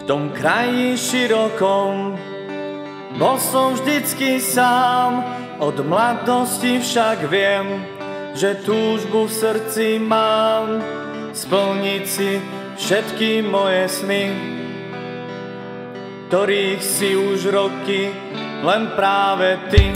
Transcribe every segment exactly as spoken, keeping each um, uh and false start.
tom kraji širokom bol som vždycky sám. Od mladosti však viem, že túžbu v srdci mám splniť si všetky moje sny, ktorých si už roky len práve ty.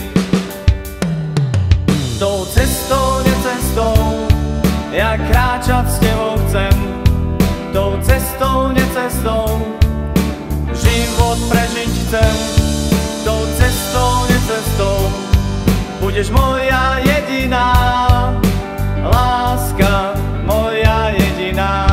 Tou cestou, necestou, ja kráčať s tebou chcem. Tou cestou, necestou, život prežiť chcem. Tou cestou, necestou, budeš moja jediná láska, moja jediná.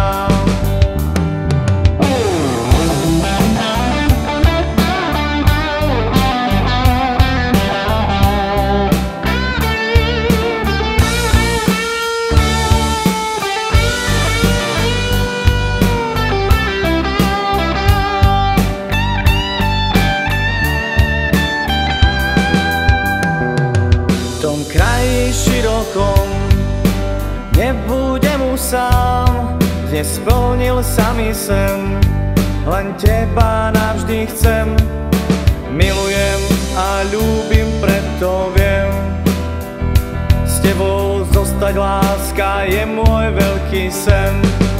Širokom nebudem už sám, dnes splnil sa mi sen, len teba navždy chcem. Milujem a ľúbim, preto viem, s tebou zostať, láska, je môj veľký sen.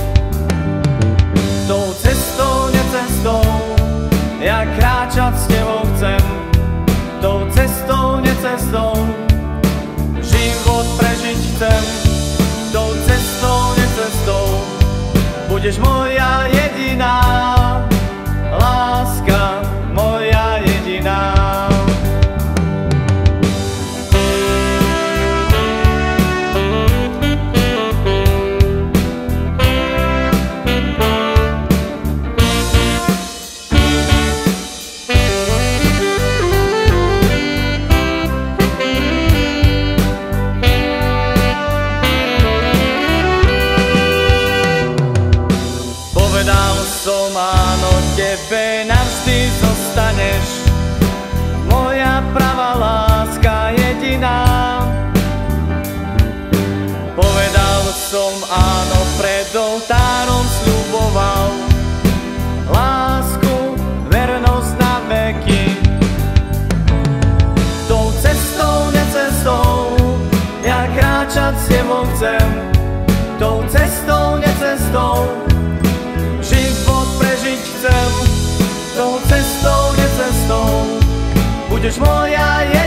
Tou cestou, necestou, ja kráčať s tebou chcem. Tou cestou, necestou, život prežiť chcem. Tou cestou, necestou, budeš moja jediná láska, moja jediná. Povedal som áno, tebe navždy zostaneš moja pravá láska jediná. Povedal som áno, pred oltárom sľuboval lásku, vernosť na veky. Tou cestou, necestou, ja kráčať s tebou chcem. Tou cestou, necestou, život prežiť chcem. Tou cestou, necestou, budeš moja jediná